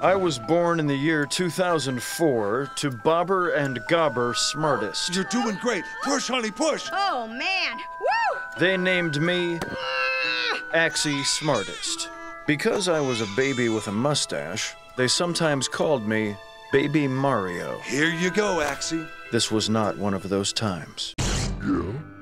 I was born in the year 2004 to Bobber and Gobber Smartest. You're doing great. Push, honey, push. Oh, man. Woo! They named me Axie Smartest. Because I was a baby with a mustache, they sometimes called me Baby Mario. Here you go, Axie. This was not one of those times. Yeah?